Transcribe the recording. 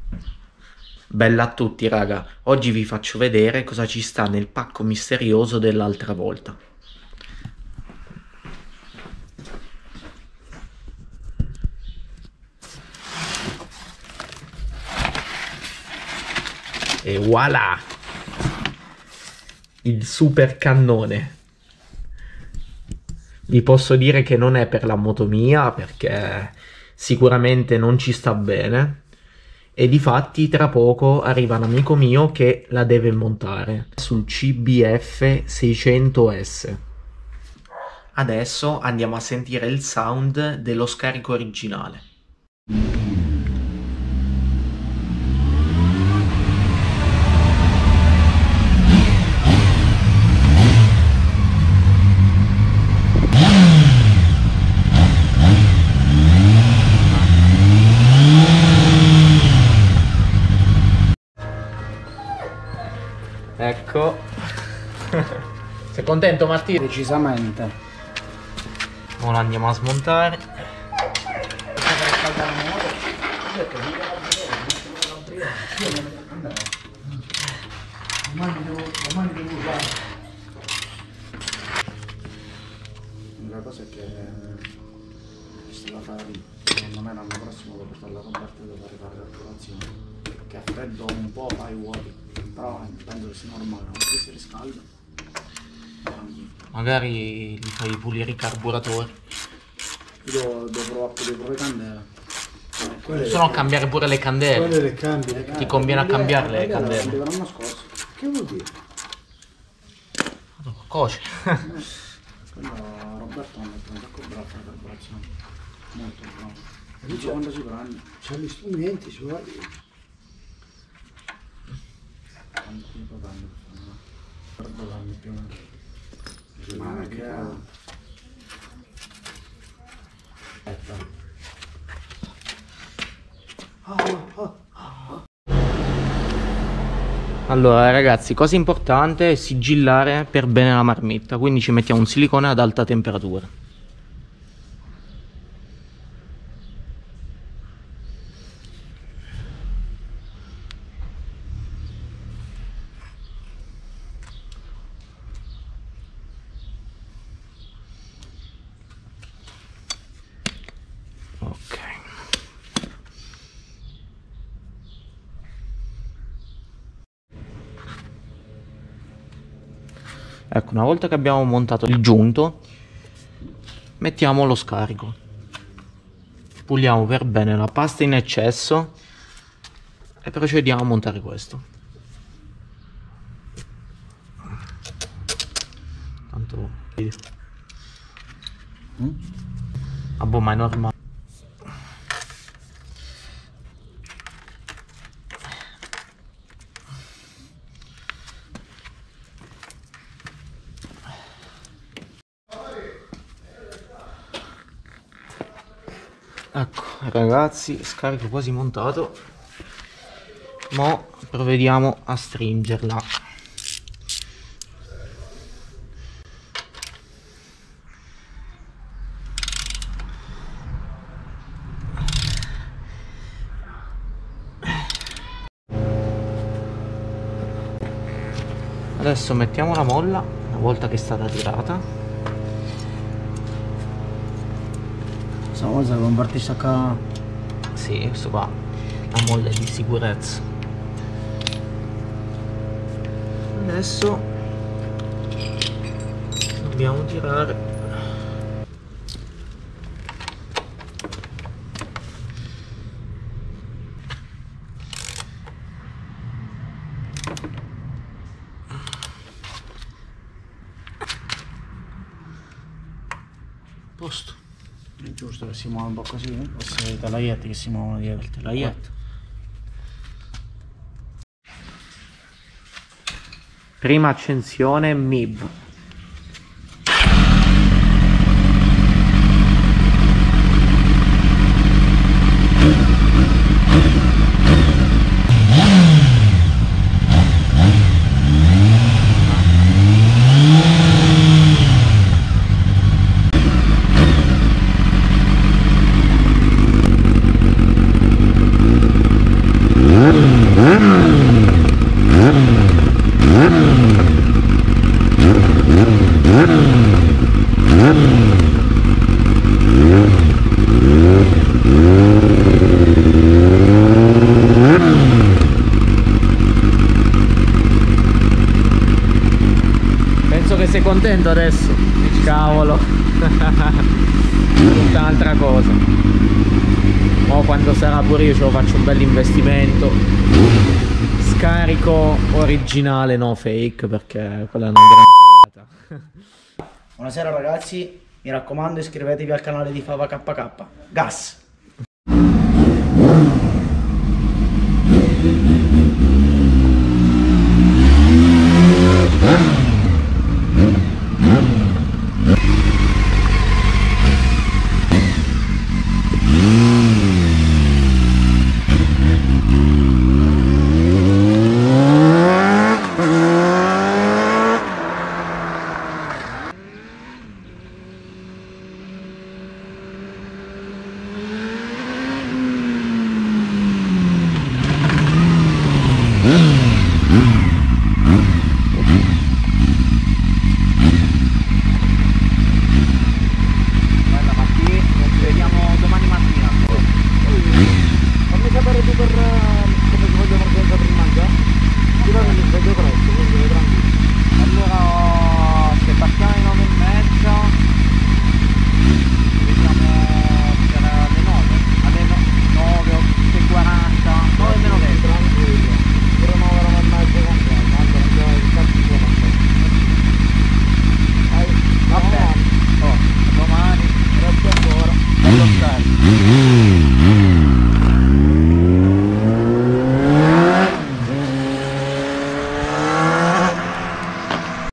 Bella a tutti raga, oggi vi faccio vedere cosa ci sta nel pacco misterioso dell'altra volta. E voilà! Il super cannone. Vi posso dire che non è per la moto mia perché sicuramente non ci sta bene. E difatti tra poco arriva un amico mio che la deve montare sul CBF 600S. Adesso andiamo a sentire il sound dello scarico originale. Ecco. Sei contento Martino? Decisamente. Ora andiamo a smontare. La cosa è che se la fai, secondo me l'anno prossimo devo portarla completa e devo fare le articolazioni. Che a freddo un po' fai vuoti, però penso che sia normale, non si riscalda. Magari li fai pulire i carburatori. Io devo provare candela. Se no cambiare pure le candele. Quelle le cambi. Ti conviene a cambiare le candele. L'anno scorso. Che vuol dire? Coce. Quello Roberto mi ha detto un sacco bravo a fare carburazione. Molto bravo. Dice quando si prende. C'ha gli strumenti, ci vuole. Quanto tempo prende per fare? Per 2 anni più o meno. Ma non è che... Allora ragazzi, cosa importante è sigillare per bene la marmitta, quindi ci mettiamo un silicone ad alta temperatura. Ok. Ecco, una volta che abbiamo montato il giunto, mettiamo lo scarico. Puliamo per bene la pasta in eccesso e procediamo a montare questo. Tanto... Ah boh, ma è normale. Ecco ragazzi, scarico quasi montato. Mo' provvediamo a stringerla. Adesso mettiamo la molla una volta che è stata tirata. Questa cosa che compartisce a... Sì, questo qua, la molla di sicurezza. Adesso dobbiamo tirare. Posto. È giusto che si muova un po' così, o se i telaieti che si muovono dietro il telaietto. Prima accensione MIB. Penso che sei contento adesso. Cavolo. Tutta un'altra cosa. O quando sarà pure io ce lo faccio un bel investimento. Scarico originale, no fake, perché quella è una gran cagata. Buonasera ragazzi, mi raccomando iscrivetevi al canale di Fava KK. Gas!